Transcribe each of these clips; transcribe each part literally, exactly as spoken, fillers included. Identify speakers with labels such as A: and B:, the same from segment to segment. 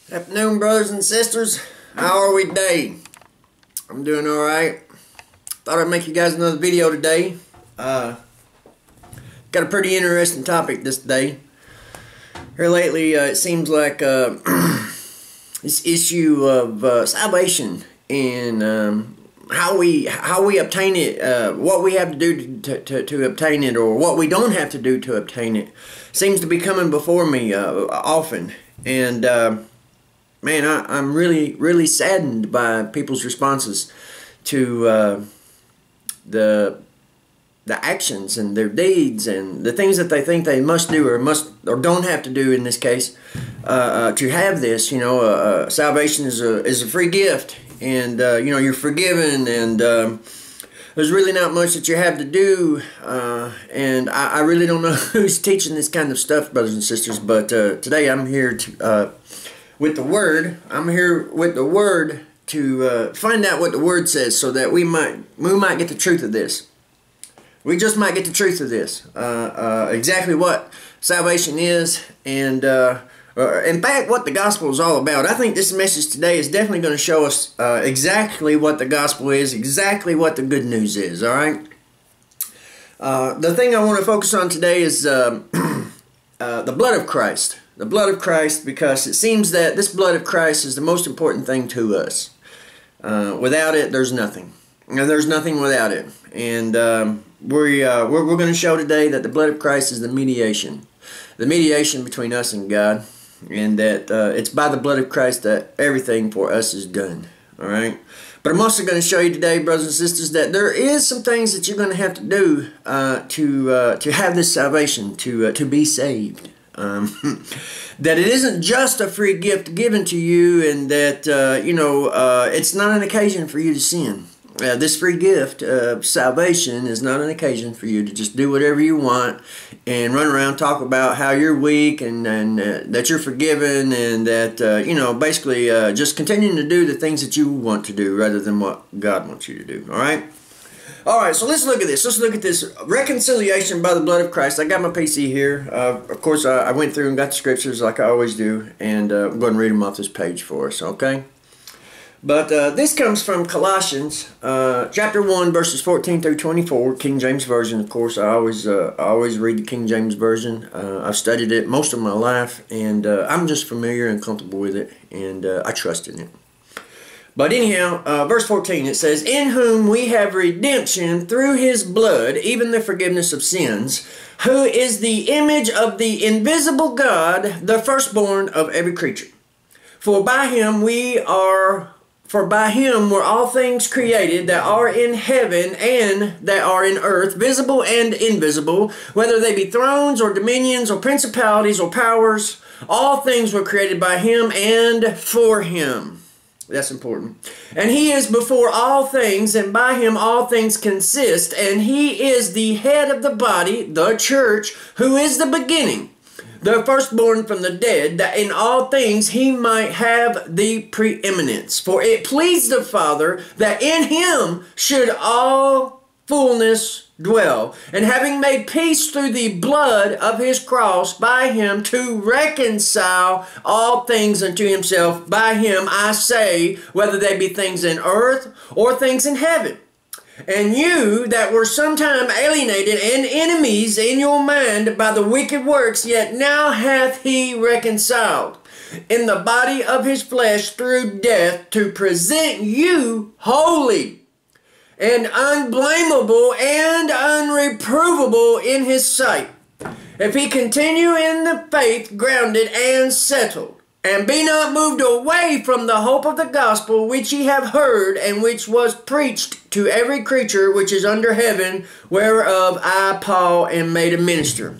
A: Afternoon, brothers and sisters. How are we today? I'm doing alright. Thought I'd make you guys another video today. Uh, got a pretty interesting topic this day. Here lately, uh, it seems like uh, this issue of uh, salvation and um, how we how we obtain it, uh, what we have to do to, to, to obtain it, or what we don't have to do to obtain it, seems to be coming before me uh, often. And uh, man, I, I'm really, really saddened by people's responses to uh, the the actions and their deeds and the things that they think they must do or must or don't have to do in this case uh, uh, to have this. You know, uh, uh, salvation is a is a free gift, and uh, you know, you're forgiven, and um, there's really not much that you have to do. Uh, and I, I really don't know who's teaching this kind of stuff, brothers and sisters. But uh, today I'm here to. Uh, With the Word, I'm here with the Word to uh, find out what the Word says, so that we might we might get the truth of this. We just might get the truth of this, uh, uh, exactly what salvation is, and uh, uh, in fact, what the gospel is all about. I think this message today is definitely going to show us uh, exactly what the gospel is, exactly what the good news is. All right. Uh, the thing I want to focus on today is uh, uh, the blood of Christ. The blood of Christ, because it seems that this blood of Christ is the most important thing to us. Uh, without it, there's nothing. And there's nothing without it. And um, we, uh, we're, we're going to show today that the blood of Christ is the mediation. The mediation between us and God. And that uh, it's by the blood of Christ that everything for us is done. Alright? But I'm also going to show you today, brothers and sisters, that there is some things that you're going to have to do uh, to, uh, to have this salvation, to, uh, to be saved. Um, that it isn't just a free gift given to you, and that, uh, you know, uh, it's not an occasion for you to sin. Uh, this free gift of salvation is not an occasion for you to just do whatever you want and run around talk about how you're weak and, and uh, that you're forgiven, and that, uh, you know, basically uh, just continuing to do the things that you want to do rather than what God wants you to do. All right? Alright, so let's look at this. Let's look at this reconciliation by the blood of Christ. I got my P C here. Uh, of course, I, I went through and got the scriptures like I always do. And uh, I'm going to read them off this page for us, okay? But uh, this comes from Colossians uh, chapter one, verses fourteen through twenty-four, King James Version, of course. I always uh, I always read the King James Version. Uh, I've studied it most of my life, and uh, I'm just familiar and comfortable with it, and uh, I trust in it. But anyhow, uh, verse fourteen, it says, "In whom we have redemption through his blood, even the forgiveness of sins, who is the image of the invisible God, the firstborn of every creature. For by him we are, for by him were all things created that are in heaven and that are in earth, visible and invisible, whether they be thrones or dominions or principalities or powers. All things were created by him and for him." That's important. "And he is before all things, and by him all things consist. And he is the head of the body, the church, who is the beginning, the firstborn from the dead, that in all things he might have the preeminence. For it pleased the Father that in him should all fullness dwell, and having made peace through the blood of his cross, by him to reconcile all things unto himself. By him, I say, whether they be things in earth or things in heaven. And you that were sometime alienated and enemies in your mind by the wicked works, yet now hath he reconciled in the body of his flesh through death, to present you holy and unblameable and unreprovable in his sight, if he continue in the faith, grounded and settled, and be not moved away from the hope of the gospel which ye have heard, and which was preached to every creature which is under heaven, whereof I, Paul, am made a minister."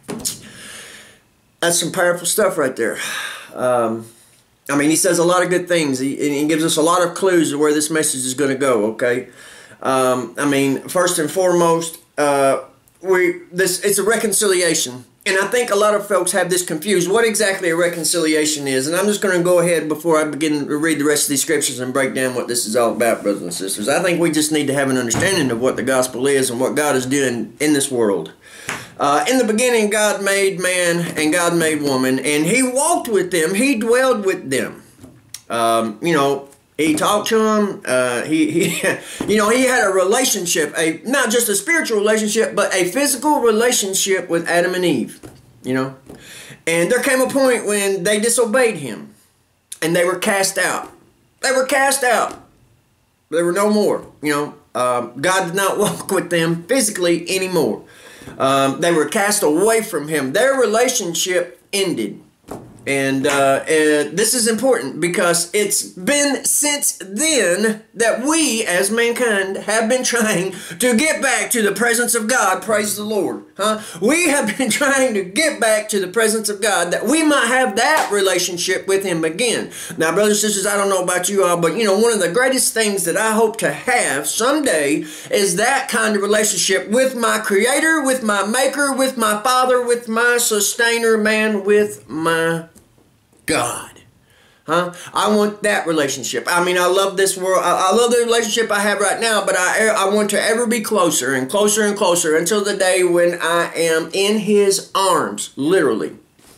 A: That's some powerful stuff right there. Um, I mean, he says a lot of good things. He, and he gives us a lot of clues of where this message is going to go, okay? Um, I mean, first and foremost, uh, we this it's a reconciliation. And I think a lot of folks have this confused, what exactly a reconciliation is. And I'm just going to go ahead before I begin to read the rest of these scriptures and break down what this is all about, brothers and sisters. I think we just need to have an understanding of what the gospel is and what God is doing in this world. Uh, in the beginning, God made man and God made woman, and He walked with them. He dwelled with them. Um, you know, He talked to them. Uh, he, he, you know, He had a relationship, a not just a spiritual relationship, but a physical relationship with Adam and Eve. You know, and there came a point when they disobeyed Him, and they were cast out. They were cast out. There were no more. You know, um, God did not walk with them physically anymore. Um, they were cast away from Him. Their relationship ended. And, uh, and this is important because it's been since then that we as mankind have been trying to get back to the presence of God. Praise the Lord. Huh? We have been trying to get back to the presence of God that we might have that relationship with Him again. Now, brothers and sisters, I don't know about you all, but you know, one of the greatest things that I hope to have someday is that kind of relationship with my Creator, with my Maker, with my Father, with my Sustainer, man, with my God. Huh? I want that relationship. I mean, I love this world. I, I love the relationship I have right now, but I, I want to ever be closer and closer and closer until the day when I am in His arms, literally.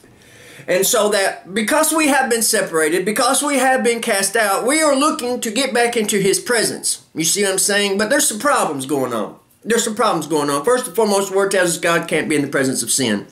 A: And so that because we have been separated, because we have been cast out, we are looking to get back into His presence. You see what I'm saying? But there's some problems going on. There's some problems going on. First and foremost, the Word tells us God can't be in the presence of sin.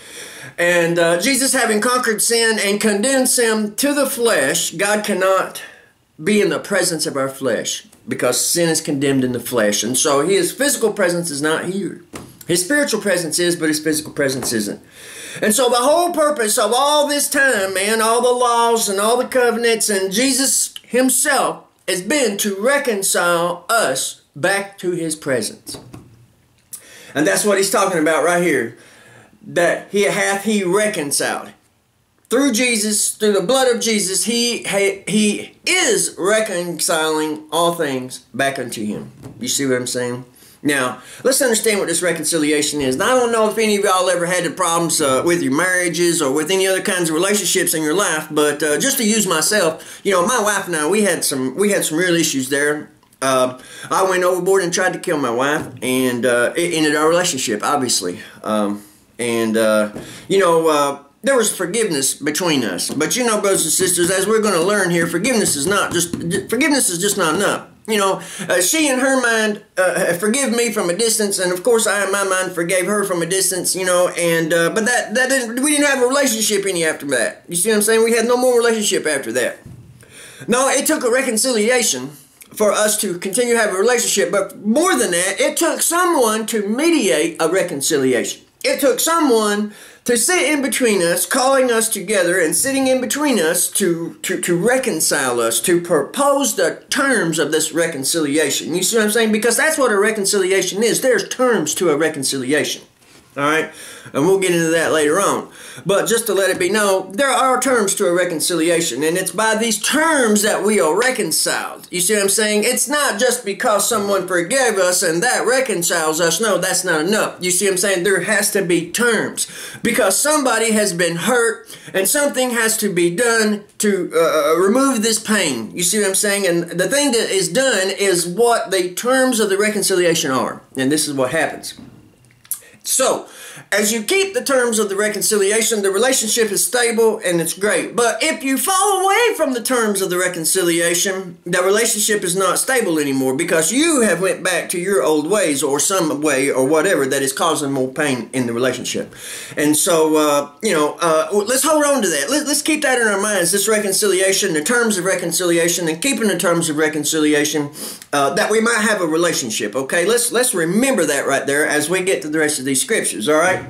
A: And uh, Jesus, having conquered sin and condemned sin to the flesh, God cannot be in the presence of our flesh because sin is condemned in the flesh. And so His physical presence is not here. His spiritual presence is, but His physical presence isn't. And so the whole purpose of all this time, man, all the laws and all the covenants and Jesus Himself has been to reconcile us back to His presence. And that's what He's talking about right here. That he hath he reconciled. Through Jesus, through the blood of Jesus, he, he is reconciling all things back unto Him. You see what I'm saying? Now, let's understand what this reconciliation is. Now, I don't know if any of y'all ever had problems uh, with your marriages or with any other kinds of relationships in your life, but uh, just to use myself, you know, my wife and I, we had some, we had some real issues there. Uh, I went overboard and tried to kill my wife, and uh, it ended our relationship, obviously. Um, And, uh, you know, uh, there was forgiveness between us. But, you know, brothers and sisters, as we're going to learn here, forgiveness is not just, forgiveness is just not enough. You know, uh, she in her mind uh, forgive me from a distance, and of course I in my mind forgave her from a distance, you know, and, uh, but that, that didn't, we didn't have a relationship any after that. You see what I'm saying? We had no more relationship after that. No, it took a reconciliation for us to continue to have a relationship, but more than that, it took someone to mediate a reconciliation. It took someone to sit in between us, calling us together and sitting in between us to, to, to reconcile us, to propose the terms of this reconciliation. You see what I'm saying? Because that's what a reconciliation is. There's terms to a reconciliation. All right? And we'll get into that later on. But just to let it be known, there are terms to a reconciliation. And it's by these terms that we are reconciled. You see what I'm saying? It's not just because someone forgave us and that reconciles us. No, that's not enough. You see what I'm saying? There has to be terms. Because somebody has been hurt and something has to be done to uh, remove this pain. You see what I'm saying? And the thing that is done is what the terms of the reconciliation are. And this is what happens. So, as you keep the terms of the reconciliation, the relationship is stable and it's great. But if you fall away from the terms of the reconciliation, the relationship is not stable anymore because you have went back to your old ways or some way or whatever that is causing more pain in the relationship. And so, uh, you know, uh, let's hold on to that. Let, let's keep that in our minds, this reconciliation, the terms of reconciliation, and keeping the terms of reconciliation, uh, that we might have a relationship, okay? Let's, let's remember that right there as we get to the rest of these scriptures, all right?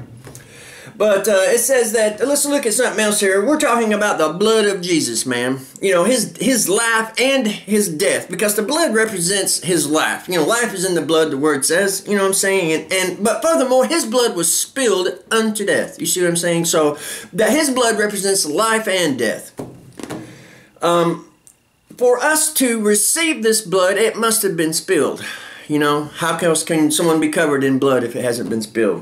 A: But uh, it says that, let's look at something else here. We're talking about the blood of Jesus, man. You know, his his life and his death. Because the blood represents his life. You know, life is in the blood, the word says. You know what I'm saying? And, and But furthermore, his blood was spilled unto death. You see what I'm saying? So, that his blood represents life and death. Um, for us to receive this blood, it must have been spilled. You know, how else can someone be covered in blood if it hasn't been spilled?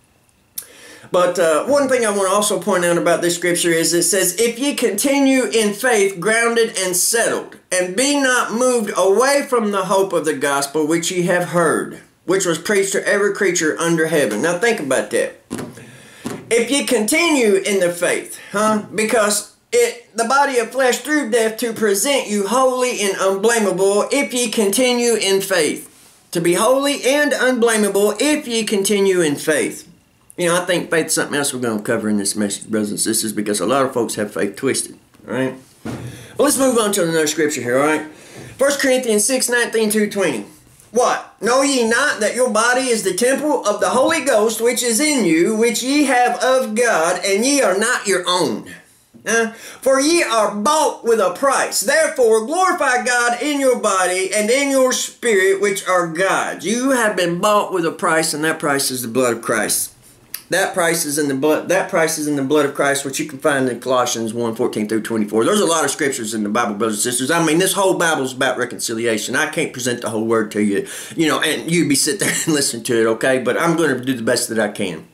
A: But uh, one thing I want to also point out about this scripture is it says, if ye continue in faith, grounded and settled, and be not moved away from the hope of the gospel which ye have heard. which was preached to every creature under heaven. Now think about that. If you continue in the faith, huh? Because it, the body of flesh through death to present you holy and unblameable if ye continue in faith. To be holy and unblameable if ye continue in faith. You know, I think faith is something else we're going to cover in this message, brothers and sisters, because a lot of folks have faith twisted. All right? Well, let's move on to another scripture here, all right? First Corinthians six, nineteen through twenty. What? Know ye not that your body is the temple of the Holy Ghost which is in you, which ye have of God, and ye are not your own? Uh, for ye are bought with a price. Therefore glorify God in your body and in your spirit, which are God's. You have been bought with a price, and that price is the blood of Christ. That price is in the blood. That price is in the blood of Christ, which you can find in Colossians one, fourteen through twenty-four. There's a lot of scriptures in the Bible, brothers and sisters. I mean, this whole Bible is about reconciliation. I can't present the whole word to you, you know, and you be sit there and listen to it, okay? But I'm going to do the best that I can.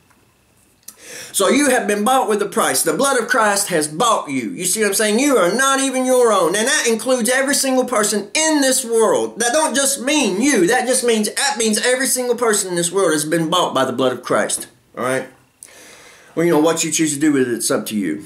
A: So you have been bought with a price. The blood of Christ has bought you. You see what I'm saying? You are not even your own. And that includes every single person in this world. That don't just mean you. That just means, that means every single person in this world has been bought by the blood of Christ. All right? Well, you know, what you choose to do with it, it's up to you.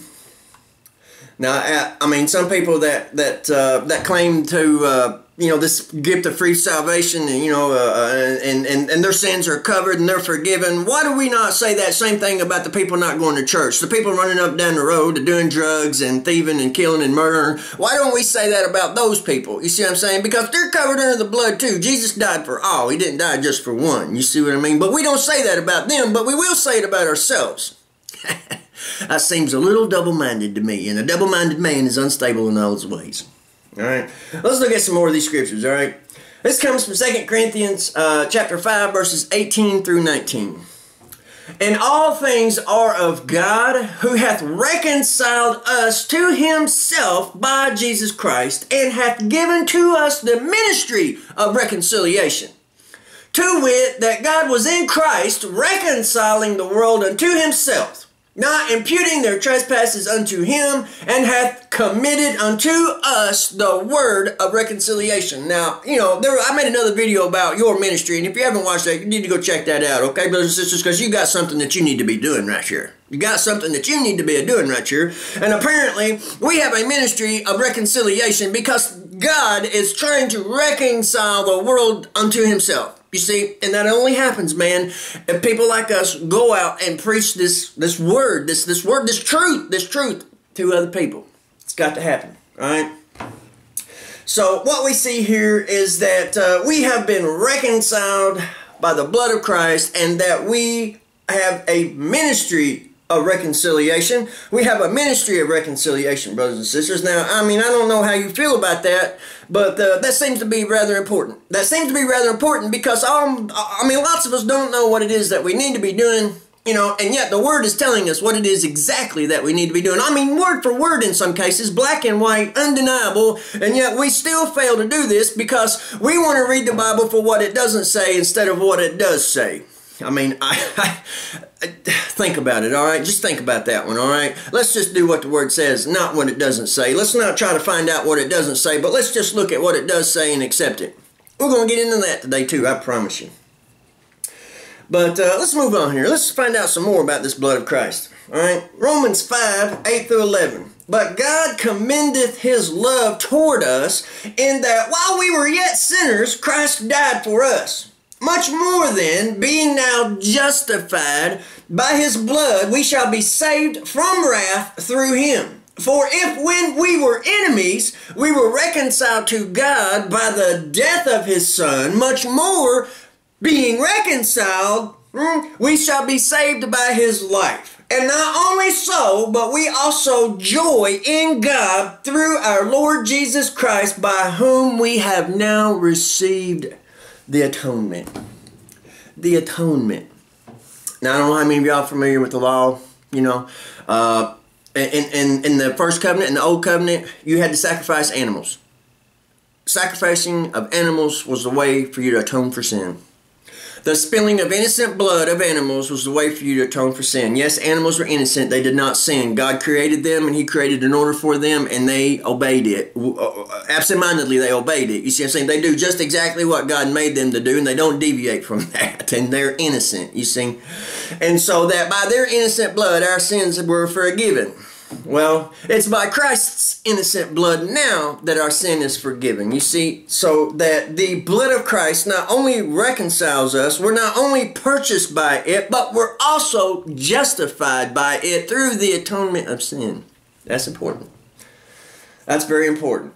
A: Now, I mean, some people that, that, uh, that claim to... Uh, you know, this gift of free salvation, and, you know, uh, and, and, and their sins are covered and they're forgiven. Why do we not say that same thing about the people not going to church? The people running up down the road, doing drugs and thieving and killing and murdering. Why don't we say that about those people? You see what I'm saying? Because they're covered under the blood too. Jesus died for all. He didn't die just for one. You see what I mean? But we don't say that about them, but we will say it about ourselves. That seems a little double-minded to me, and a double-minded man is unstable in all his ways. All right, let's look at some more of these scriptures, all right? This comes from Second Corinthians uh, chapter five, verses eighteen through nineteen. And all things are of God, who hath reconciled us to himself by Jesus Christ, and hath given to us the ministry of reconciliation. To wit, that God was in Christ, reconciling the world unto himself, not imputing their trespasses unto him, and hath committed unto us the word of reconciliation. Now, you know, there, I made another video about your ministry, and if you haven't watched that, you need to go check that out, okay, brothers and sisters, because you got something that you need to be doing right here. You got something that you need to be doing right here. And apparently, we have a ministry of reconciliation because God is trying to reconcile the world unto himself. You see, and that only happens, man, if people like us go out and preach this this word, this this word, this truth, this truth to other people. It's got to happen, all right? So what we see here is that uh, we have been reconciled by the blood of Christ, and that we have a ministry of reconciliation. We have a ministry of reconciliation, brothers and sisters. Now, I mean, I don't know how you feel about that, but uh, that seems to be rather important. That seems to be rather important because, um, I mean, lots of us don't know what it is that we need to be doing, you know, and yet the Word is telling us what it is exactly that we need to be doing. I mean, word for word in some cases, black and white, undeniable, and yet we still fail to do this because we want to read the Bible for what it doesn't say instead of what it does say. I mean, I, I, I think about it, all right? Just think about that one, all right? Let's just do what the Word says, not what it doesn't say. Let's not try to find out what it doesn't say, but let's just look at what it does say and accept it. We're going to get into that today, too, I promise you. But uh, let's move on here. Let's find out some more about this blood of Christ, all right? Romans five, eight through eleven. But God commendeth his love toward us in that while we were yet sinners, Christ died for us. Much more then, being now justified by his blood, we shall be saved from wrath through him. For if when we were enemies, we were reconciled to God by the death of his Son, much more, being reconciled, we shall be saved by his life. And not only so, but we also joy in God through our Lord Jesus Christ, by whom we have now received the atonement. The atonement. Now, I don't know how many of y'all are familiar with the law, you know. Uh, in, in, in the first covenant, in the old covenant, you had to sacrifice animals. Sacrificing of animals was the way for you to atone for sin. The spilling of innocent blood of animals was the way for you to atone for sin. Yes, animals were innocent. They did not sin. God created them, and He created an order for them, and they obeyed it. Absent-mindedly, they obeyed it. You see what I'm saying? They do just exactly what God made them to do, and they don't deviate from that, and they're innocent, you see. And so that by their innocent blood, our sins were forgiven. Well, it's by Christ's innocent blood now that our sin is forgiven. You see, so that the blood of Christ not only reconciles us, we're not only purchased by it, but we're also justified by it through the atonement of sin. That's important. That's very important.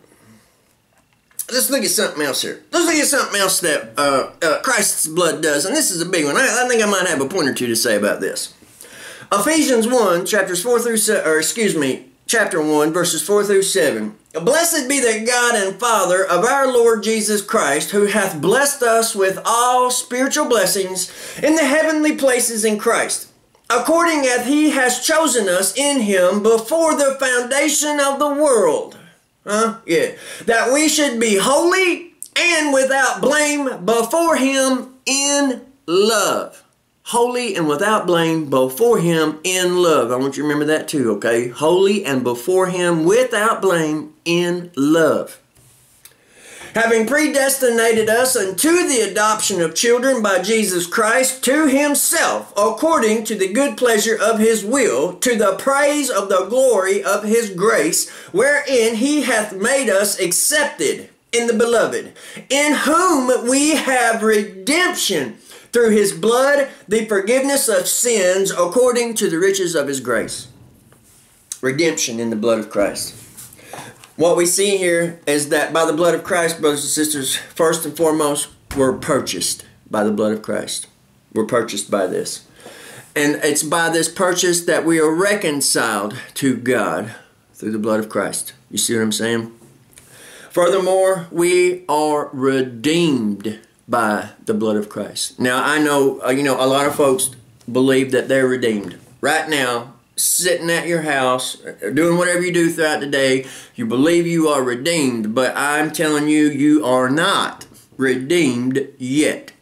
A: Let's look at something else here. Let's look at something else that uh, uh, Christ's blood does, and this is a big one. I, I think I might have a point or two to say about this. Ephesians one, chapters four through seven, or excuse me, chapter one, verses four through seven. Blessed be the God and Father of our Lord Jesus Christ, who hath blessed us with all spiritual blessings in the heavenly places in Christ, according as He has chosen us in Him before the foundation of the world. Huh? Yeah. That we should be holy and without blame before Him in love. Holy and without blame before Him in love. I want you to remember that too, okay? Holy and before Him without blame in love. Having predestinated us unto the adoption of children by Jesus Christ to Himself, according to the good pleasure of His will, to the praise of the glory of His grace, wherein He hath made us accepted in the Beloved, in whom we have redemption through His blood, the forgiveness of sins according to the riches of His grace. Redemption in the blood of Christ. What we see here is that by the blood of Christ, brothers and sisters, first and foremost, we're purchased by the blood of Christ. We're purchased by this. And it's by this purchase that we are reconciled to God through the blood of Christ. You see what I'm saying? Furthermore, we are redeemed by the blood of Christ. Now, I know, uh, you know, a lot of folks believe that they're redeemed. Right now, sitting at your house, doing whatever you do throughout the day, you believe you are redeemed, but I'm telling you, you are not redeemed yet.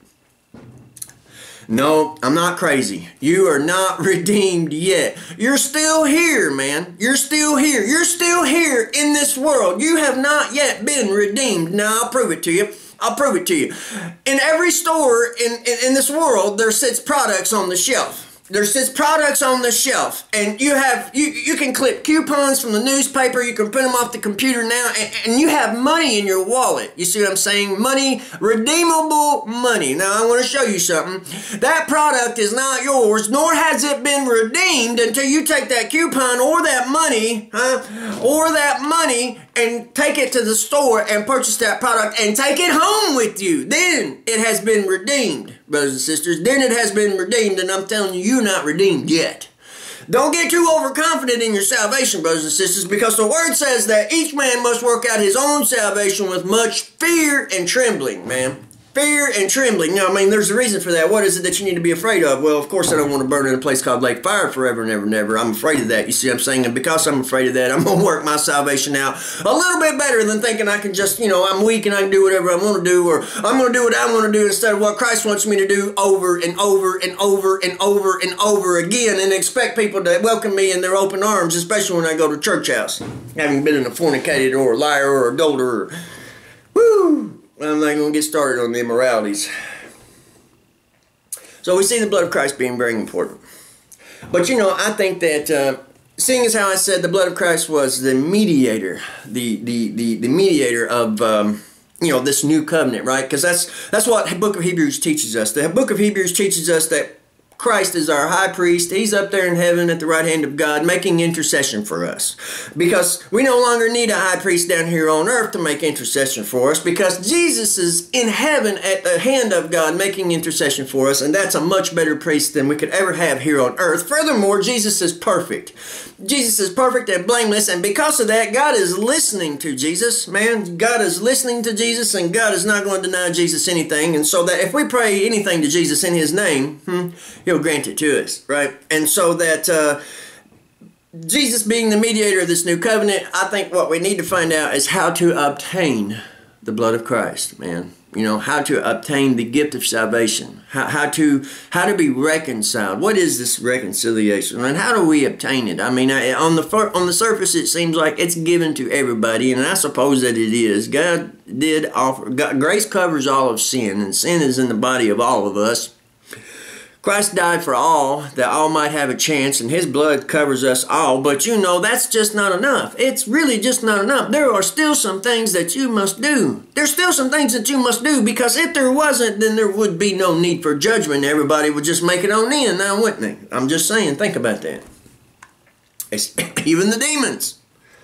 A: No, I'm not crazy. You are not redeemed yet. You're still here, man. You're still here. You're still here in this world. You have not yet been redeemed. Now, I'll prove it to you. I'll prove it to you. In every store in, in, in this world, there sits products on the shelf. There sits products on the shelf, and you have you you can clip coupons from the newspaper. You can print them off the computer now, and, and you have money in your wallet. You see what I'm saying? Money, redeemable money. Now I want to show you something. That product is not yours, nor has it been redeemed until you take that coupon or that money, huh? Or that money, and take it to the store and purchase that product and take it home with you. Then it has been redeemed, brothers and sisters. Then it has been redeemed, and I'm telling you, you're not redeemed yet. Don't get too overconfident in your salvation, brothers and sisters, because the Word says that each man must work out his own salvation with much fear and trembling, man. Fear and trembling. Now, I mean, there's a reason for that. What is it that you need to be afraid of? Well, of course, I don't want to burn in a place called Lake Fire forever and ever and ever. I'm afraid of that. You see what I'm saying? And because I'm afraid of that, I'm going to work my salvation out a little bit better than thinking I can just, you know, I'm weak and I can do whatever I want to do, or I'm going to do what I want to do instead of what Christ wants me to do over and over and over and over and over again, and expect people to welcome me in their open arms, especially when I go to church house, having been a fornicator or a liar or adulterer. Or, woo! I'm not going to get started on the immoralities. So we see the blood of Christ being very important. But you know, I think that, uh, seeing as how I said the blood of Christ was the mediator, the the the, the mediator of, um, you know, this new covenant, right? Because that's, that's what the book of Hebrews teaches us. The book of Hebrews teaches us that Christ is our high priest. He's up there in heaven at the right hand of God making intercession for us. Because we no longer need a high priest down here on earth to make intercession for us, because Jesus is in heaven at the hand of God making intercession for us, and that's a much better priest than we could ever have here on earth. Furthermore, Jesus is perfect. Jesus is perfect and blameless, and because of that, God is listening to Jesus, man. God is listening to Jesus, and God is not going to deny Jesus anything, and so that if we pray anything to Jesus in His name, hmm, He'll grant it to us, right? And so that uh, Jesus being the mediator of this new covenant, I think what we need to find out is how to obtain the blood of Christ, man. You know, how to obtain the gift of salvation. How, how to how to be reconciled. What is this reconciliation? And how do we obtain it? I mean, on the on the surface, it seems like it's given to everybody, and I suppose that it is. God did offer. God, grace covers all of sin, and sin is in the body of all of us. Christ died for all, that all might have a chance, and his blood covers us all. But you know, that's just not enough. It's really just not enough. There are still some things that you must do. There's still some things that you must do, because if there wasn't, then there would be no need for judgment. Everybody would just make it on in now, wouldn't they? I'm just saying, think about that. It's even the demons.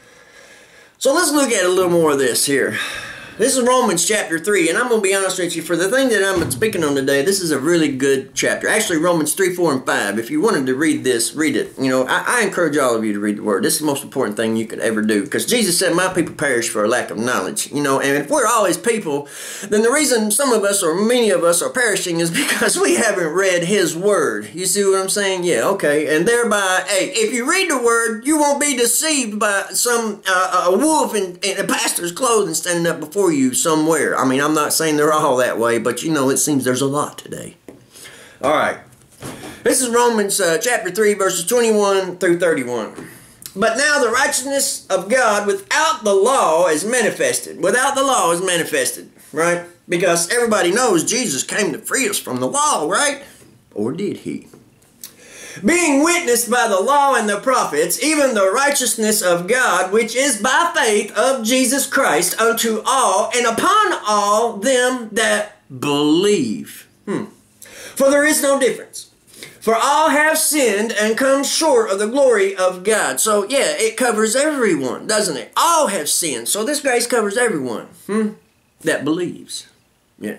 A: So let's look at a little more of this here. This is Romans chapter three, and I'm going to be honest with you, for the thing that I'm speaking on today, this is a really good chapter. Actually, Romans three, four, and five. If you wanted to read this, read it. You know, I, I encourage all of you to read the Word. This is the most important thing you could ever do, because Jesus said, my people perish for a lack of knowledge. You know, and if we're all his people, then the reason some of us, or many of us, are perishing is because we haven't read his Word. You see what I'm saying? Yeah, okay. And thereby, hey, if you read the Word, you won't be deceived by some uh, a wolf in, in a pastor's clothing standing up before you somewhere. I mean, I'm not saying they're all that way, but you know, it seems there's a lot today. All right. This is Romans uh, chapter three, verses twenty-one through thirty-one. But now the righteousness of God without the law is manifested. Without the law is manifested, right? Because everybody knows Jesus came to free us from the law, right? Or did he? Being witnessed by the law and the prophets, even the righteousness of God, which is by faith of Jesus Christ, unto all and upon all them that believe. Hmm. For there is no difference. For all have sinned and come short of the glory of God. So, yeah, it covers everyone, doesn't it? All have sinned. So this grace covers everyone hmm, that believes. Yeah.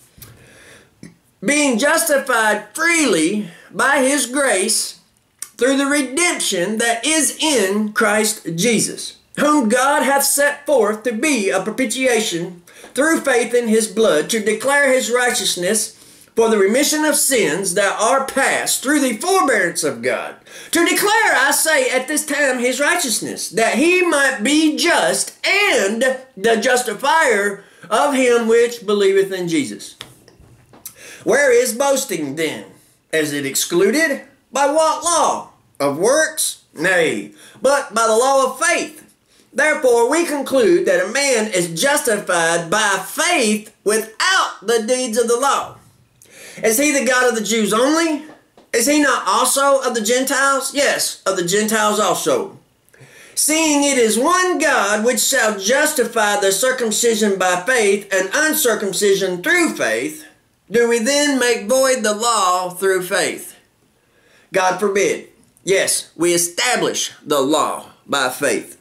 A: Being justified freely by his grace through the redemption that is in Christ Jesus, whom God hath set forth to be a propitiation through faith in his blood, to declare his righteousness for the remission of sins that are past through the forbearance of God. To declare, I say, at this time his righteousness, that he might be just and the justifier of him which believeth in Jesus. Where is boasting then? Is it excluded? By what law? Of works? Nay, but by the law of faith. Therefore we conclude that a man is justified by faith without the deeds of the law. Is he the God of the Jews only? Is he not also of the Gentiles? Yes, of the Gentiles also. Seeing it is one God which shall justify the circumcision by faith and uncircumcision through faith, do we then make void the law through faith? God forbid. Yes, we establish the law by faith.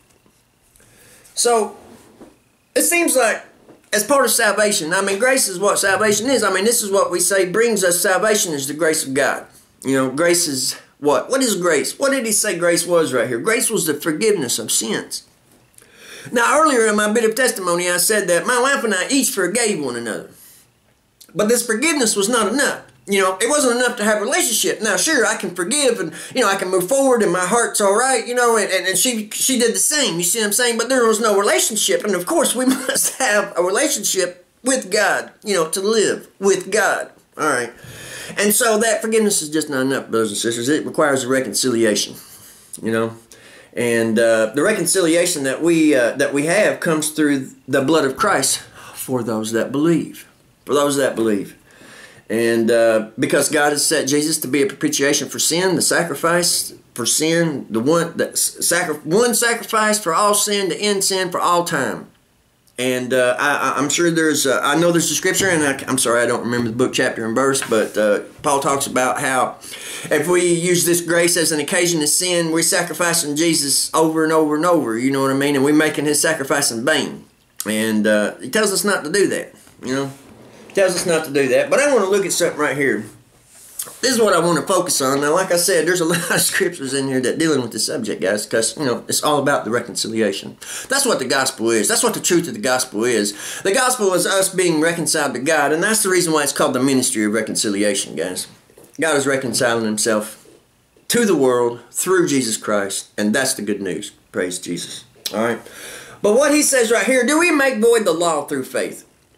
A: So, it seems like as part of salvation, I mean, grace is what salvation is. I mean, this is what we say brings us salvation, is the grace of God. You know, grace is what? What is grace? What did he say grace was right here? Grace was the forgiveness of sins. Now, earlier in my bit of testimony, I said that my wife and I each forgave one another. But this forgiveness was not enough. You know, it wasn't enough to have a relationship. Now, sure, I can forgive and, you know, I can move forward and my heart's all right, you know, and, and, and she she did the same, you see what I'm saying? But there was no relationship. And, of course, we must have a relationship with God, you know, to live with God. All right. And so that forgiveness is just not enough, brothers and sisters. It requires a reconciliation, you know. And uh, the reconciliation that we, uh, that we have comes through the blood of Christ for those that believe. For those that believe. And uh, because God has set Jesus to be a propitiation for sin, the sacrifice for sin, the one that sacri one sacrifice for all sin to end sin for all time. And uh, I, I'm sure there's, uh, I know there's a scripture, and I, I'm sorry I don't remember the book, chapter, and verse, but uh, Paul talks about how if we use this grace as an occasion to sin, we're sacrificing Jesus over and over and over, you know what I mean? And we're making his sacrifice in vain. And uh, he tells us not to do that, you know? Tells us not to do that. But I want to look at something right here. This is what I want to focus on. Now, like I said, there's a lot of scriptures in here that dealing with the subject, guys, because, you know, it's all about the reconciliation. That's what the gospel is. That's what the truth of the gospel is. The gospel is us being reconciled to God, and that's the reason why it's called the ministry of reconciliation, guys. God is reconciling himself to the world through Jesus Christ, and that's the good news. Praise Jesus. All right. But what he says right here, do we make void the law through faith?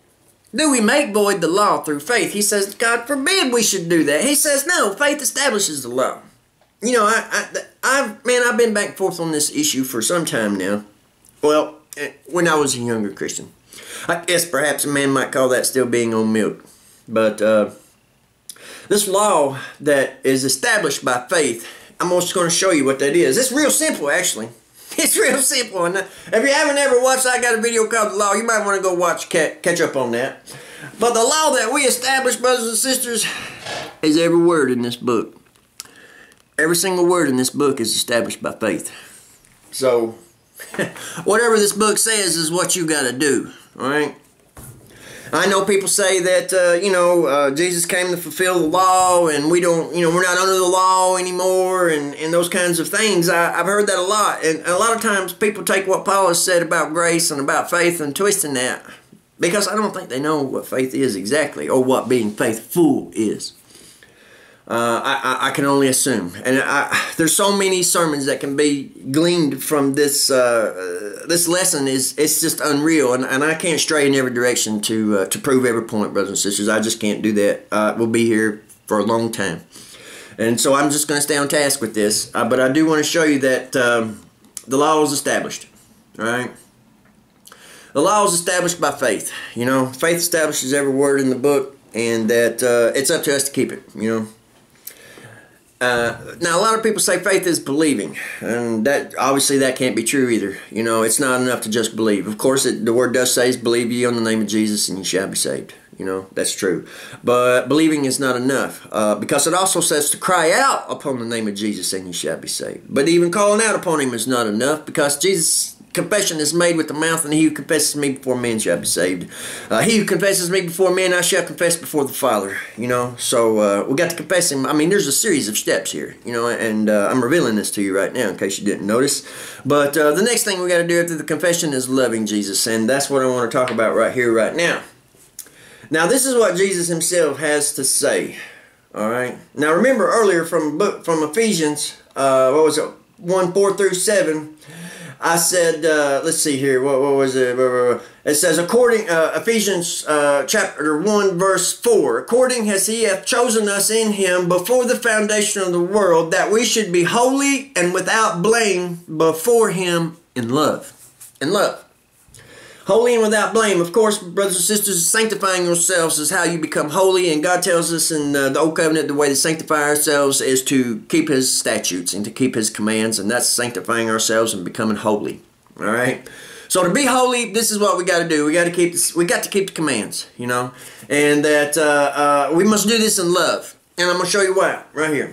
A: Do we make void the law through faith? He says, God forbid we should do that. He says, no, faith establishes the law. You know, I, I, I've, man, I've been back and forth on this issue for some time now. Well, when I was a younger Christian. I guess perhaps a man might call that still being on milk. But uh, this law that is established by faith, I'm just going to show you what that is. It's real simple, actually. It's real simple. And if you haven't ever watched, I got a video called The Law. You might want to go watch, catch up on that. But the law that we establish, brothers and sisters, is every word in this book. Every single word in this book is established by faith. So, whatever this book says is what you got to do. All right? I know people say that, uh, you know, uh, Jesus came to fulfill the law and we don't, you know, we're not under the law anymore and, and those kinds of things. I, I've heard that a lot. And a lot of times people take what Paul has said about grace and about faith and twisting that because I don't think they know what faith is exactly or what being faithful is. Uh, I, I, I can only assume. And I, there's so many sermons that can be gleaned from this uh, this lesson. Is It's just unreal. And, and I can't stray in every direction to uh, to prove every point, brothers and sisters. I just can't do that. Uh, we'll be here for a long time. And so I'm just going to stay on task with this. Uh, but I do want to show you that um, the law is established. All right? The law is established by faith. You know, faith establishes every word in the book. And that uh, it's up to us to keep it, you know. Uh, now, a lot of people say faith is believing, and that obviously that can't be true either. You know, it's not enough to just believe. Of course, it, the word does say, believe ye on the name of Jesus and you shall be saved. You know, that's true. But believing is not enough, uh, because it also says to cry out upon the name of Jesus and you shall be saved. But even calling out upon him is not enough, because Jesus' confession is made with the mouth, and he who confesses me before men shall be saved. Uh, he who confesses me before men, I shall confess before the Father. You know, so uh, we got to confess him. I mean, there's a series of steps here, you know, and uh, I'm revealing this to you right now in case you didn't notice. But uh, the next thing we got to do after the confession is loving Jesus, and that's what I want to talk about right here, right now. Now, this is what Jesus himself has to say. All right. Now, remember earlier from book from Ephesians, uh, what was it, one four through seven. I said, uh, let's see here, what, what was it? It says, according, uh, Ephesians uh, chapter one, verse four, according as he hath chosen us in him before the foundation of the world, that we should be holy and without blame before him in love. In love. Holy and without blame. Of course, brothers and sisters, sanctifying yourselves is how you become holy. And God tells us in uh, the Old Covenant, the way to sanctify ourselves is to keep his statutes and to keep his commands. And that's sanctifying ourselves and becoming holy. All right? So to be holy, this is what we got to do. We got to keep this, we got to keep the commands, you know. And that uh, uh, we must do this in love. And I'm going to show you why right here.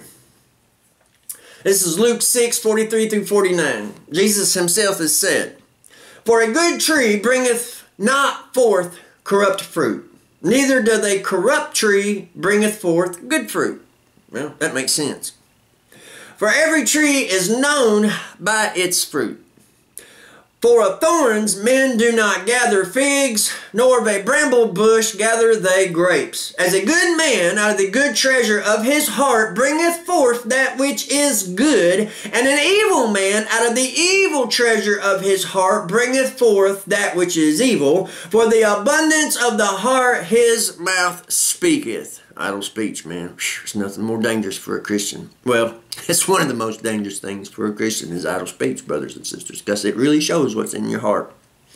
A: This is Luke six, forty-three through forty-nine. Jesus himself has said, for a good tree bringeth not forth corrupt fruit, neither doth a corrupt tree bringeth forth good fruit. Well, that makes sense. For every tree is known by its fruit. For of thorns men do not gather figs, nor of a bramble bush gather they grapes. As a good man out of the good treasure of his heart bringeth forth that which is good, and an evil man out of the evil treasure of his heart bringeth forth that which is evil. For the abundance of the heart his mouth speaketh. Idle speech, man. There's nothing more dangerous for a Christian. Well, it's one of the most dangerous things for a Christian is idle speech, brothers and sisters, because it really shows what's in your heart.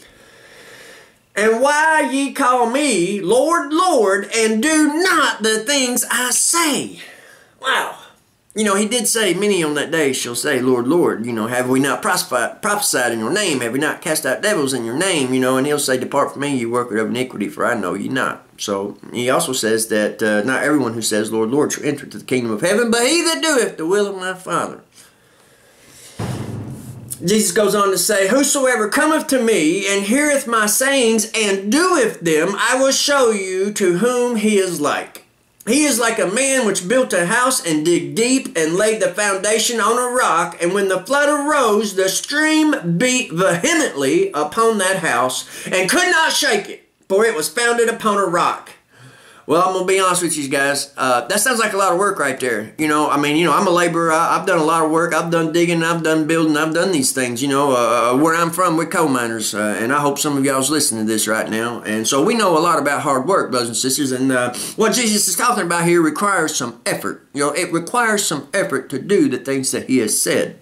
A: And why ye call me Lord, Lord, and do not the things I say? Wow. You know, he did say, many on that day shall say, Lord, Lord, you know, have we not prophesied in your name? Have we not cast out devils in your name? You know, and he'll say, depart from me, you worker of iniquity, for I know you not. So he also says that uh, not everyone who says, Lord, Lord, shall enter to the kingdom of heaven, but he that doeth the will of my Father. Jesus goes on to say, whosoever cometh to me and heareth my sayings and doeth them, I will show you to whom he is like. He is like a man which built a house and digged deep and laid the foundation on a rock. And when the flood arose, the stream beat vehemently upon that house and could not shake it, for it was founded upon a rock. Well, I'm going to be honest with you guys. Uh, that sounds like a lot of work right there. You know, I mean, you know, I'm a laborer. I, I've done a lot of work. I've done digging. I've done building. I've done these things. You know, uh, where I'm from, we're coal miners. Uh, and I hope some of y'all's listening to this right now. And so we know a lot about hard work, brothers and sisters. And uh, what Jesus is talking about here requires some effort. You know, it requires some effort to do the things that he has said.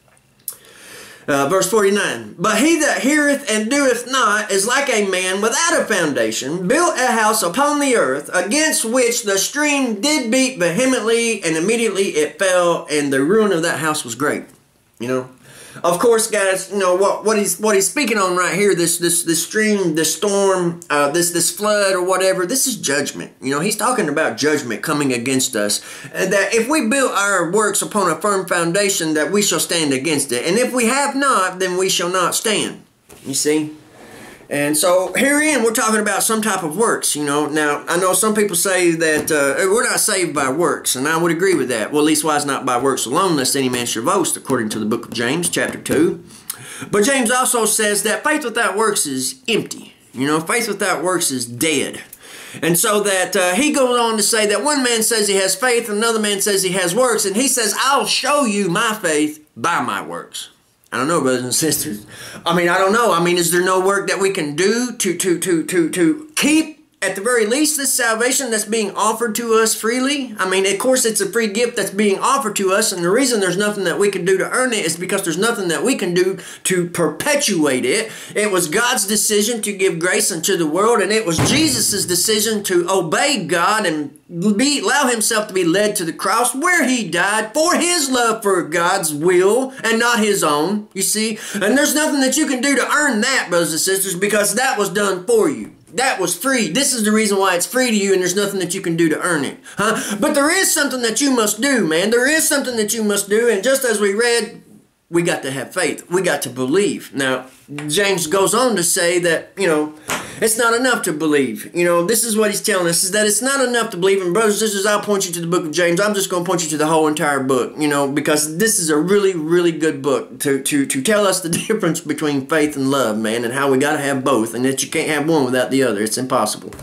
A: Uh, verse forty-nine, but he that heareth and doeth not is like a man without a foundation, built a house upon the earth, against which the stream did beat vehemently, and immediately it fell, and the ruin of that house was great. You know, of course, guys, you know what what he's what he's speaking on right here. This this this stream, this storm, uh, this this flood or whatever. This is judgment. You know, he's talking about judgment coming against us, and that if we build our works upon a firm foundation, that we shall stand against it, and if we have not, then we shall not stand. You see. And so herein we're talking about some type of works, you know. Now, I know some people say that uh, we're not saved by works, and I would agree with that. Well, leastwise not by works alone, lest any man should boast, according to the book of James, chapter two. But James also says that faith without works is empty. You know, faith without works is dead. And so that uh, he goes on to say that one man says he has faith, another man says he has works, and he says, I'll show you my faith by my works. I don't know, brothers and sisters. I mean, I don't know. I mean, is there no work that we can do to to to to to keep, at the very least, this salvation that's being offered to us freely? I mean, of course, it's a free gift that's being offered to us, and the reason there's nothing that we can do to earn it is because there's nothing that we can do to perpetuate it. It was God's decision to give grace unto the world, and it was Jesus' decision to obey God and Be, allow himself to be led to the cross where he died for his love for God's will and not his own, you see. And there's nothing that you can do to earn that, brothers and sisters, because that was done for you. That was free. This is the reason why it's free to you, and there's nothing that you can do to earn it. Huh? But there is something that you must do, man. There is something that you must do, and just as we read, we got to have faith. We got to believe. Now, James goes on to say that, you know, it's not enough to believe. You know, this is what he's telling us, is that it's not enough to believe. And brothers and sisters, I'll point you to the book of James. I'm just going to point you to the whole entire book, you know, because this is a really, really good book to, to, to tell us the difference between faith and love, man, and how we got to have both, and that you can't have one without the other. It's impossible.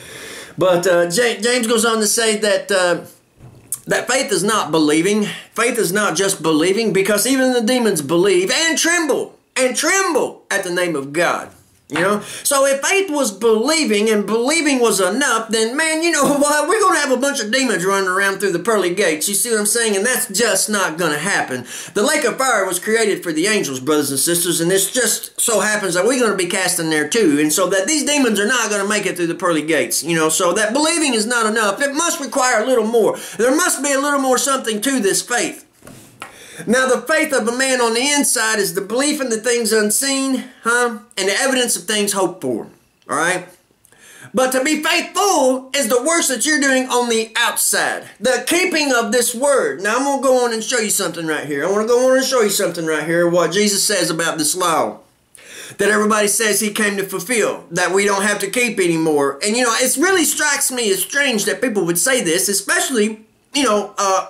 A: But uh, James goes on to say that... Uh, That faith is not believing. Faith is not just believing, because even the demons believe and tremble and tremble at the name of God. You know? So if faith was believing and believing was enough, then man, you know what? We're going to have a bunch of demons running around through the pearly gates. You see what I'm saying? And that's just not going to happen. The lake of fire was created for the angels, brothers and sisters, and this just so happens that we're going to be cast in there too. And so that these demons are not going to make it through the pearly gates. You know, so that believing is not enough. It must require a little more. There must be a little more something to this faith. Now, the faith of a man on the inside is the belief in the things unseen, huh? And the evidence of things hoped for, all right? But to be faithful is the works that you're doing on the outside. The keeping of this word. Now, I'm going to go on and show you something right here. I want to go on and show you something right here, what Jesus says about this law that everybody says he came to fulfill, that we don't have to keep anymore. And, you know, it really strikes me as strange that people would say this, especially, you know, uh,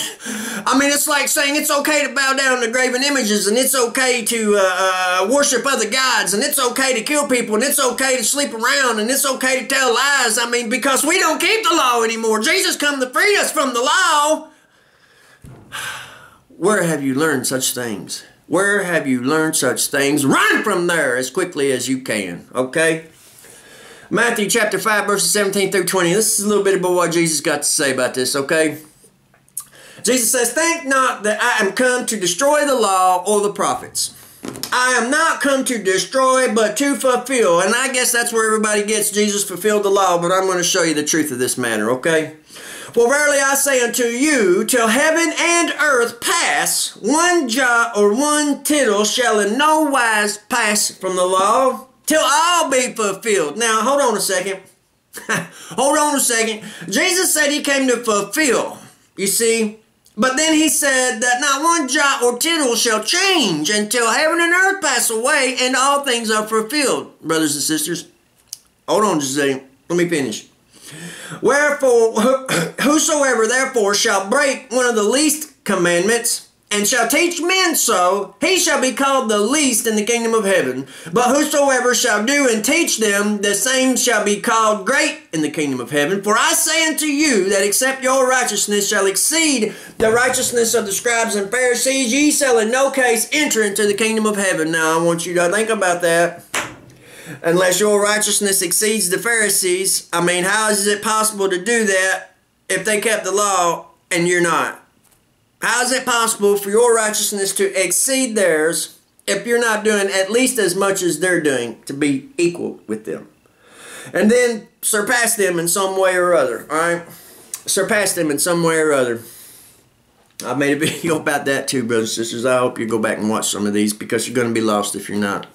A: I mean, it's like saying it's okay to bow down to graven images, and it's okay to uh, uh, worship other gods, and it's okay to kill people, and it's okay to sleep around, and it's okay to tell lies. I mean, because we don't keep the law anymore. Jesus come to free us from the law. Where have you learned such things? Where have you learned such things? Run from there as quickly as you can, okay? Matthew chapter five, verses seventeen through twenty. This is a little bit about what Jesus got to say about this, okay? Jesus says, think not that I am come to destroy the law or the prophets. I am not come to destroy, but to fulfill. And I guess that's where everybody gets Jesus fulfilled the law, but I'm going to show you the truth of this matter, okay? For verily I say unto you, till heaven and earth pass, one jot or one tittle shall in no wise pass from the law, till all be fulfilled. Now, hold on a second. Hold on a second. Jesus said he came to fulfill, you see. But then he said that not one jot or tittle shall change until heaven and earth pass away and all things are fulfilled. Brothers and sisters, hold on just a second. Let me finish. Wherefore, whosoever therefore shall break one of the least commandments and shall teach men so, he shall be called the least in the kingdom of heaven. But whosoever shall do and teach them, the same shall be called great in the kingdom of heaven. For I say unto you, that except your righteousness shall exceed the righteousness of the scribes and Pharisees, ye shall in no case enter into the kingdom of heaven. Now I want you to think about that. Unless your righteousness exceeds the Pharisees, I mean, how is it possible to do that if they kept the law and you're not? How is it possible for your righteousness to exceed theirs if you're not doing at least as much as they're doing to be equal with them? And then surpass them in some way or other, all right? Surpass them in some way or other. I made a video about that too, brothers and sisters. I hope you go back and watch some of these, because you're going to be lost if you're not.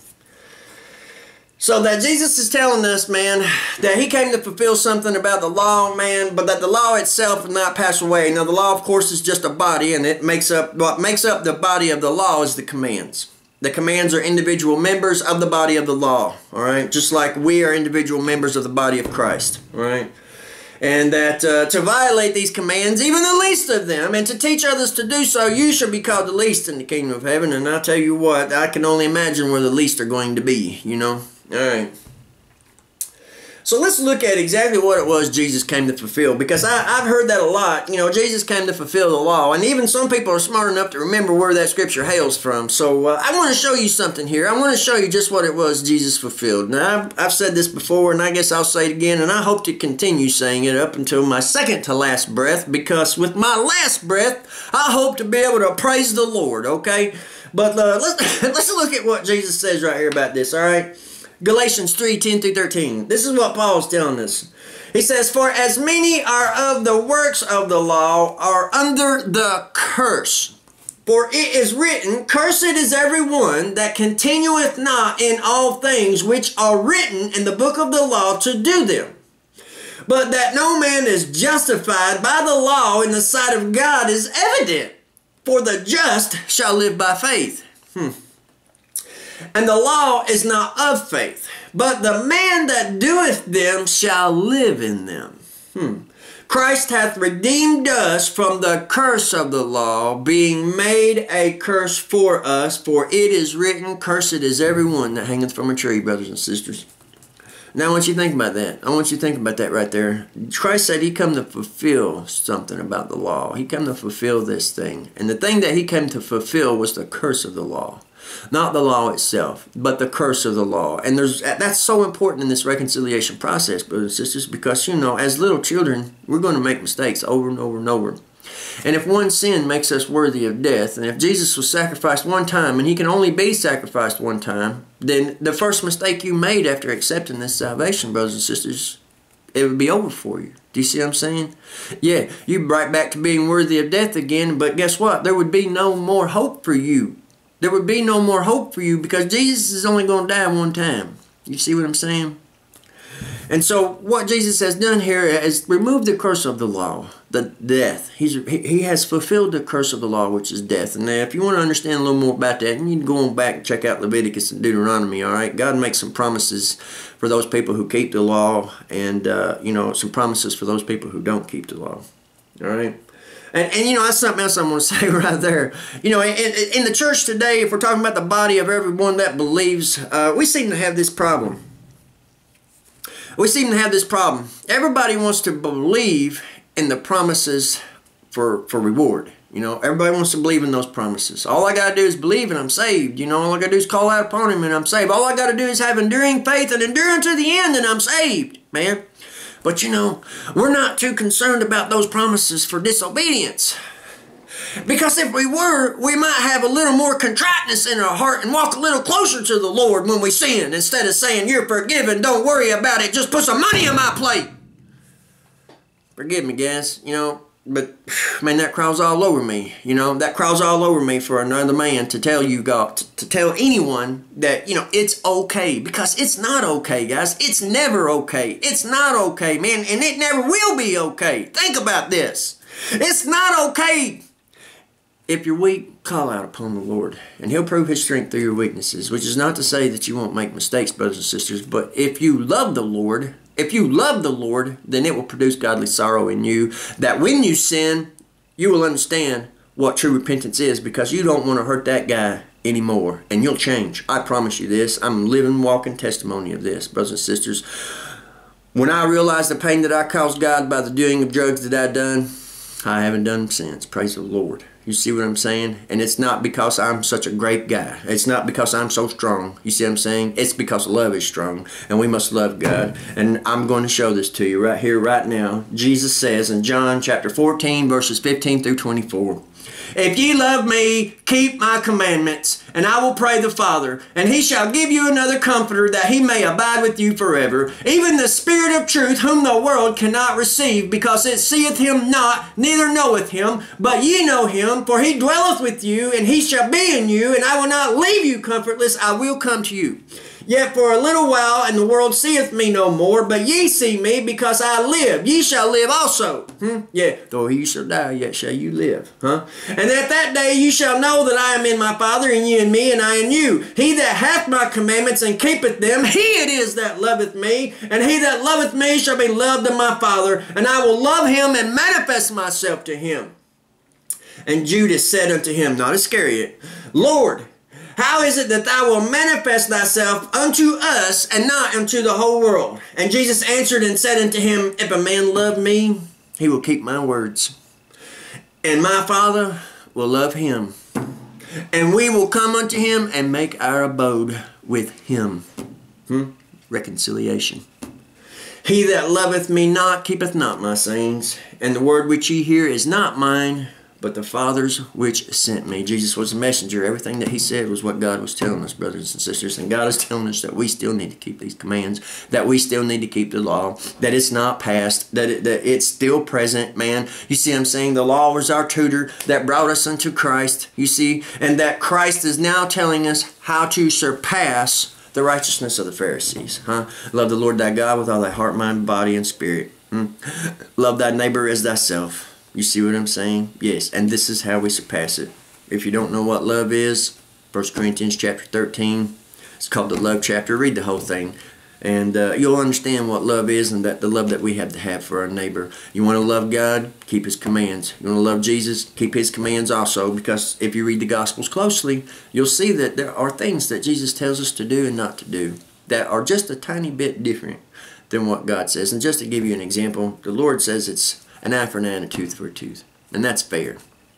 A: So that Jesus is telling us, man, that he came to fulfill something about the law, man, but that the law itself will not pass away. Now, the law, of course, is just a body, and it makes up, what makes up the body of the law is the commands. The commands are individual members of the body of the law, all right? Just like we are individual members of the body of Christ, all right? And that uh, to violate these commands, even the least of them, and to teach others to do so, you shall be called the least in the kingdom of heaven. And I tell you what, I can only imagine where the least are going to be, you know? Alright. So let's look at exactly what it was Jesus came to fulfill, because I, I've heard that a lot. You know, Jesus came to fulfill the law, and even some people are smart enough to remember where that scripture hails from. So uh, I want to show you something here. I want to show you just what it was Jesus fulfilled. Now, I've, I've said this before, and I guess I'll say it again, and I hope to continue saying it up until my second to last breath, because with my last breath, I hope to be able to praise the Lord, okay? But uh, let's, let's look at what Jesus says right here about this, all right? Galatians three, ten through thirteen. This is what Paul's telling us. He says, for as many are of the works of the law are under the curse. For it is written, cursed is every one that continueth not in all things which are written in the book of the law to do them. But that no man is justified by the law in the sight of God is evident. For the just shall live by faith. Hmm. And the law is not of faith, but the man that doeth them shall live in them. Hmm. Christ hath redeemed us from the curse of the law, being made a curse for us, for it is written, cursed is every one that hangeth from a tree, brothers and sisters. Now I want you to think about that. I want you to think about that right there. Christ said he come to fulfill something about the law. He come to fulfill this thing. And the thing that he came to fulfill was the curse of the law. Not the law itself, but the curse of the law. And there's that's so important in this reconciliation process, brothers and sisters, because, you know, as little children, we're going to make mistakes over and over and over. And if one sin makes us worthy of death, and if Jesus was sacrificed one time, and he can only be sacrificed one time, then the first mistake you made after accepting this salvation, brothers and sisters, it would be over for you. Do you see what I'm saying? Yeah, you'd be right back to being worthy of death again, but guess what? There would be no more hope for you. There would be no more hope for you, because Jesus is only going to die one time. You see what I'm saying? And so what Jesus has done here is remove the curse of the law, the death. He's, he, he has fulfilled the curse of the law, which is death. And now, if you want to understand a little more about that, you need to go on back and check out Leviticus and Deuteronomy, all right? God makes some promises for those people who keep the law, and, uh, you know, some promises for those people who don't keep the law, all right? And, and, you know, that's something else I'm going to say right there. You know, in, in the church today, if we're talking about the body of everyone that believes, uh, we seem to have this problem. We seem to have this problem. Everybody wants to believe in the promises for, for reward. You know, everybody wants to believe in those promises. All I got to do is believe and I'm saved. You know, all I got to do is call out upon him and I'm saved. All I got to do is have enduring faith and endure unto the end and I'm saved, man. But, you know, we're not too concerned about those promises for disobedience. Because if we were, we might have a little more contriteness in our heart and walk a little closer to the Lord when we sin, instead of saying, you're forgiven, don't worry about it, just put some money on my plate. Forgive me, guys, you know, but, man, that crawls all over me, you know, that crawls all over me for another man to tell you, God, to, to tell anyone that, you know, it's okay, because it's not okay, guys. It's never okay. It's not okay, man, and it never will be okay. Think about this. It's not okay. If you're weak, call out upon the Lord, and he'll prove his strength through your weaknesses, which is not to say that you won't make mistakes, brothers and sisters, but if you love the Lord, if you love the Lord, then it will produce godly sorrow in you, that when you sin, you will understand what true repentance is, because you don't want to hurt that guy anymore, and you'll change. I promise you this. I'm a living, walking testimony of this, brothers and sisters. When I realized the pain that I caused God by the doing of drugs that I'd done, I haven't done them since. Praise the Lord. You see what I'm saying? And it's not because I'm such a great guy. It's not because I'm so strong. You see what I'm saying? It's because love is strong, and we must love God. And I'm going to show this to you right here, right now. Jesus says in John chapter fourteen, verses fifteen through twenty-four, "If ye love me, keep my commandments, and I will pray the Father, and he shall give you another Comforter, that he may abide with you forever, even the Spirit of truth, whom the world cannot receive, because it seeth him not, neither knoweth him. But ye know him, for he dwelleth with you, and he shall be in you, and I will not leave you comfortless, I will come to you. Yet for a little while, and the world seeth me no more, but ye see me, because I live. Ye shall live also." Hmm? Yeah, though ye shall die, yet shall you live. Huh? "And at that day ye shall know that I am in my Father, and ye in me, and I in you. He that hath my commandments and keepeth them, he it is that loveth me. And he that loveth me shall be loved of my Father, and I will love him and manifest myself to him. And Judas said unto him," not Iscariot, "Lord, how is it that thou wilt manifest thyself unto us, and not unto the whole world?" And Jesus answered and said unto him, "If a man love me, he will keep my words. And my Father will love him. And we will come unto him and make our abode with him." Hmm? Reconciliation. "He that loveth me not keepeth not my sayings. And the word which ye hear is not mine, but the Father's which sent me." Jesus was a messenger. Everything that he said was what God was telling us, brothers and sisters. And God is telling us that we still need to keep these commands, that we still need to keep the law, that it's not past, that, it, that it's still present, man. You see what I'm saying? The law was our tutor that brought us unto Christ, you see, and that Christ is now telling us how to surpass the righteousness of the Pharisees. Huh? Love the Lord thy God with all thy heart, mind, body, and spirit. Hmm? Love thy neighbor as thyself. You see what I'm saying? Yes, and this is how we surpass it. If you don't know what love is, First Corinthians chapter thirteen, it's called the love chapter. Read the whole thing, and uh, you'll understand what love is, and that the love that we have to have for our neighbor. You want to love God? Keep his commands. You want to love Jesus? Keep his commands also, because if you read the Gospels closely, you'll see that there are things that Jesus tells us to do and not to do that are just a tiny bit different than what God says. And just to give you an example, the Lord says it's an eye for an eye and a tooth for a tooth. And that's fair.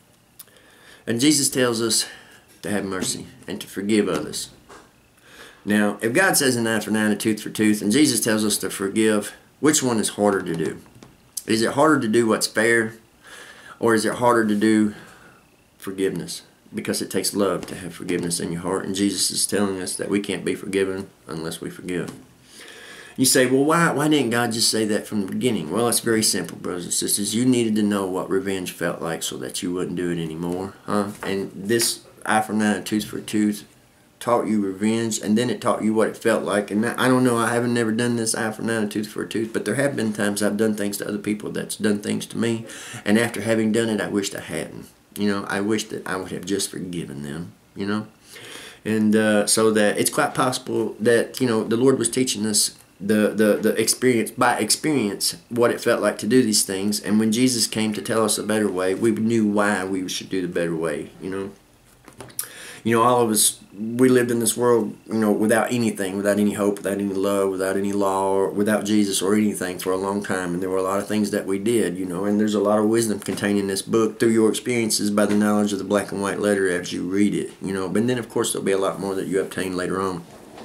A: And Jesus tells us to have mercy and to forgive others. Now, if God says an eye for an eye and a tooth for tooth, and Jesus tells us to forgive, which one is harder to do? Is it harder to do what's fair, or is it harder to do forgiveness? Because it takes love to have forgiveness in your heart, and Jesus is telling us that we can't be forgiven unless we forgive. You say, well, why, why didn't God just say that from the beginning? Well, it's very simple, brothers and sisters. You needed to know what revenge felt like so that you wouldn't do it anymore. Huh? And this eye for an eye and tooth for a tooth taught you revenge, and then it taught you what it felt like. And I don't know, I haven't never done this eye for an eye and a tooth for a tooth, but there have been times I've done things to other people that's done things to me, and after having done it, I wished I hadn't. You know, I wish that I would have just forgiven them, you know. And uh, so that it's quite possible that, you know, the Lord was teaching us the, the, the experience, by experience, what it felt like to do these things. And when Jesus came to tell us a better way, we knew why we should do the better way, you know. You know, all of us, we lived in this world, you know, without anything, without any hope, without any love, without any law, or without Jesus or anything for a long time. And there were a lot of things that we did, you know, and there's a lot of wisdom contained in this book through your experiences by the knowledge of the black and white letter as you read it, you know. But then, of course, there'll be a lot more that you obtain later on.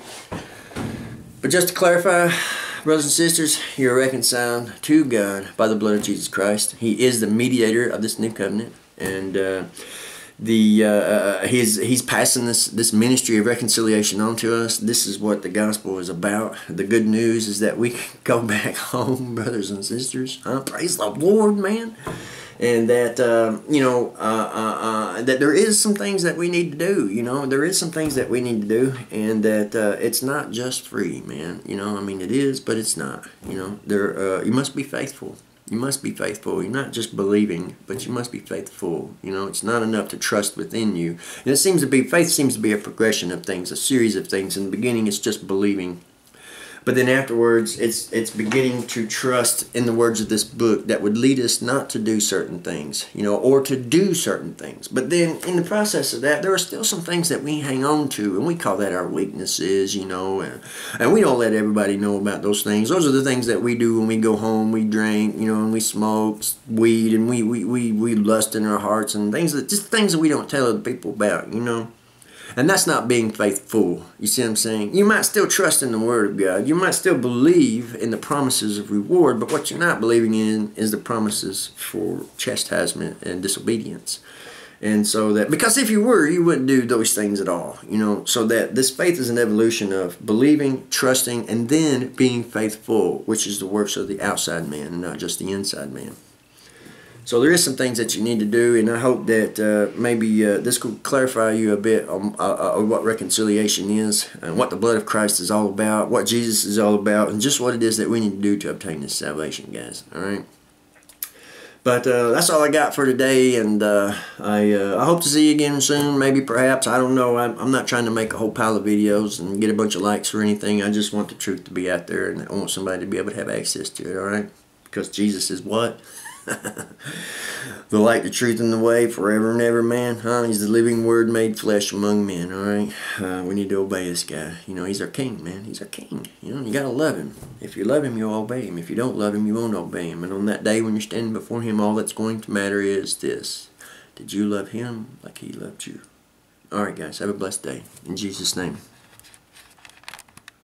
A: But just to clarify, brothers and sisters, you're reconciled to God by the blood of Jesus Christ. He is the mediator of this new covenant, and uh, the uh, he's he's passing this this ministry of reconciliation on to us. This is what the gospel is about. The good news is that we can go back home, brothers and sisters. Huh? Praise the Lord, man. And that, uh, you know, uh, uh, uh, that there is some things that we need to do, you know, there is some things that we need to do, and that uh, it's not just free, man, you know, I mean, it is, but it's not, you know, there, uh, you must be faithful, you must be faithful, you're not just believing, but you must be faithful, you know, it's not enough to trust within you, and it seems to be, faith seems to be a progression of things, a series of things. In the beginning, it's just believing. But then afterwards, it's it's beginning to trust in the words of this book that would lead us not to do certain things, you know, or to do certain things. But then in the process of that, there are still some things that we hang on to, and we call that our weaknesses, you know, and, and we don't let everybody know about those things. Those are the things that we do when we go home, we drink, you know, and we smoke weed, and we, we, we, we lust in our hearts, and things that, just things that we don't tell other people about, you know. And that's not being faithful. You see what I'm saying? You might still trust in the Word of God. You might still believe in the promises of reward, but what you're not believing in is the promises for chastisement and disobedience. And so that, because if you were, you wouldn't do those things at all. You know, so that this faith is an evolution of believing, trusting, and then being faithful, which is the works of the outside man and not just the inside man. So there is some things that you need to do, and I hope that uh, maybe uh, this could clarify you a bit on, uh, on what reconciliation is, and what the blood of Christ is all about, what Jesus is all about, and just what it is that we need to do to obtain this salvation, guys. All right. But uh, that's all I got for today, and uh, I uh, I hope to see you again soon. Maybe, perhaps, I don't know. I'm, I'm not trying to make a whole pile of videos and get a bunch of likes or anything. I just want the truth to be out there, and I want somebody to be able to have access to it. All right. Because Jesus is what? The light, the truth, and the way, forever and ever, man. Huh? He's the living word made flesh among men, alright? Uh, we need to obey this guy. You know, he's our king, man. He's our king. You know, you gotta love him. If you love him, you'll obey him. If you don't love him, you won't obey him. And on that day when you're standing before him, all that's going to matter is this. Did you love him like he loved you? Alright, guys. Have a blessed day. In Jesus' name.